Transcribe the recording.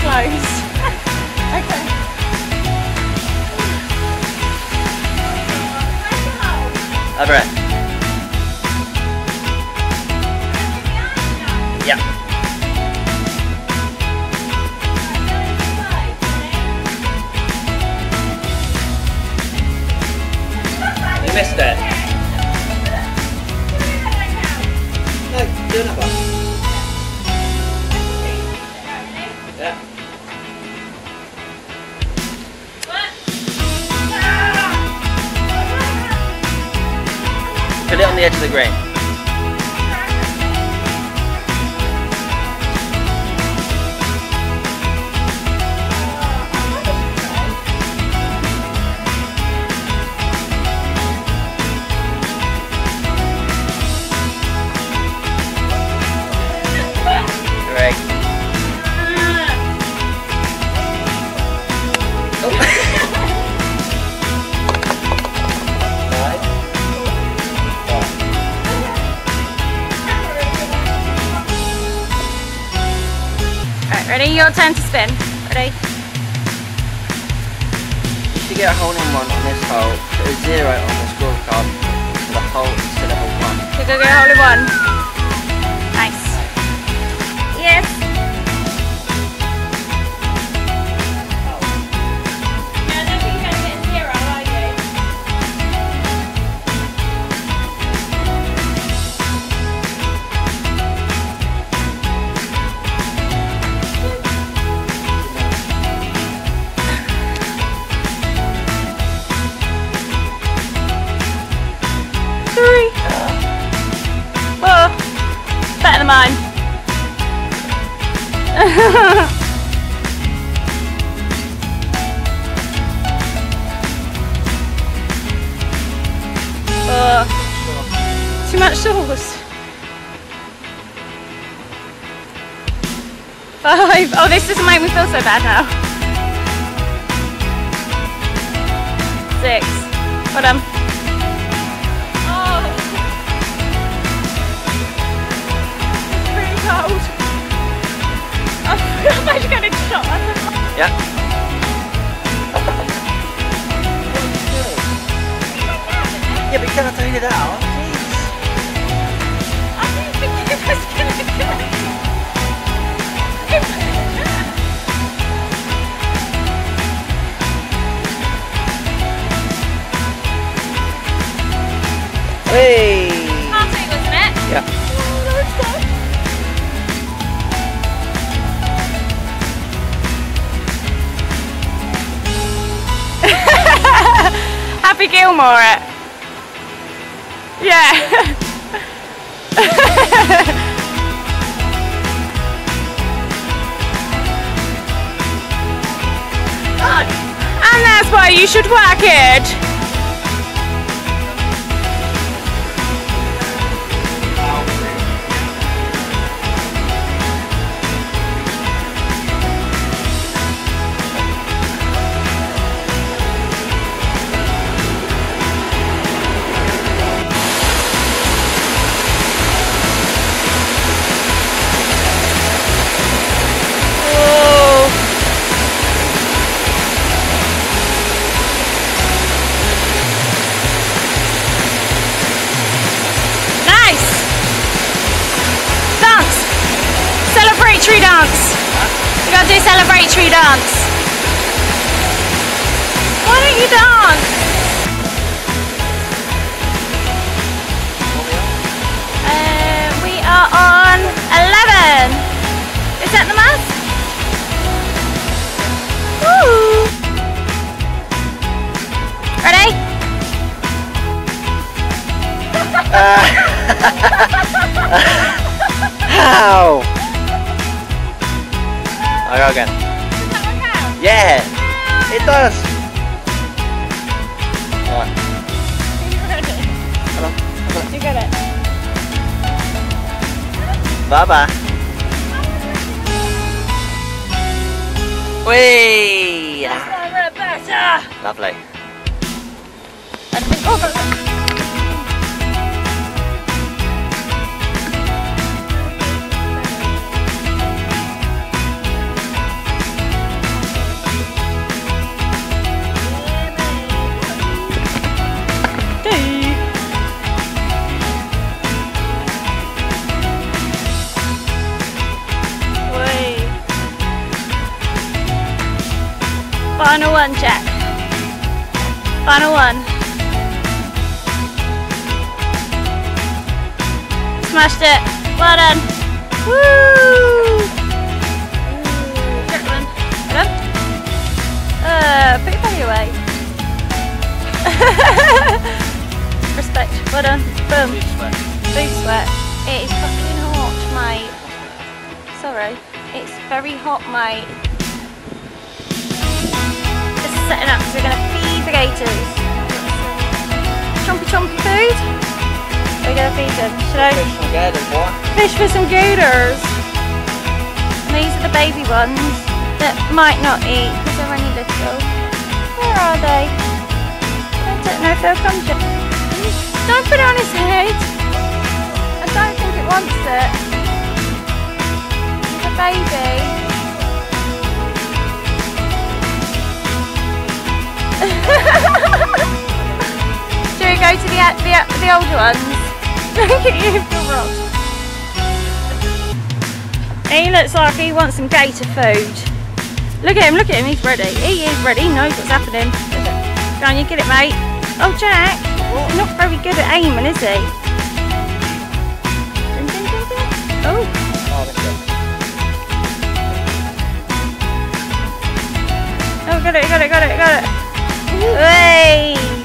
close. Okay. Over it. Yeah. You missed it. No, do another. Yeah. Put it on the edge of the green. Great. Ready? Your turn to spin. Ready? If you get a hole in one on this hole, put a 0 on the scorecard for the hole instead of a 1. You're gonna go hole in one. Nice. Yes. I don't think you're gonna get 0, are you? Oh, better than mine. Too much sauce. 5. Oh, this doesn't make me feel so bad now. 6. Well done. Cold. I'm actually getting shot. Yeah. Yeah, but you cannot take it out. Jeez. I didn't think it was going to go. Hey. Half 2, wasn't it? Yeah. Happy Gilmore it. Yeah. And that's why you should work it. Celebratory dance. You gotta do celebratory dance. Why don't you dance? We are on 11. Is that the math? Woo! Ready? How? I'll go again. Does that work out? Yeah, it does. Alright. Are you ready? Come on. You got it. Bye bye. Whee! Roberta! Lovely. one, Jack. Final one. Smashed it. Well done. Woo! Well done. Put your belly away. Respect. Well done. Boom. Boob sweat. It is fucking hot, mate. Sorry. It's very hot, mate. Just setting up because we're going to feed the gators. Chompy chompy food. We're going to feed them. Should I? Fish some gators, what? Fish for some gators. And these are the baby ones that might not eat because they're only little. Where are they? I don't know if they'll come to. Don't put it on his head. I don't think it wants it. It's a baby. Should we go to the older ones? Look at you, feel rot. He looks like he wants some gator food. Look at him, he's ready. He is ready, he knows what's happening. Go on, you get it, mate. Oh, Jack, he's not very good at aiming, is he? Dun, dun, dun, dun. Oh. Oh, got it. Hey!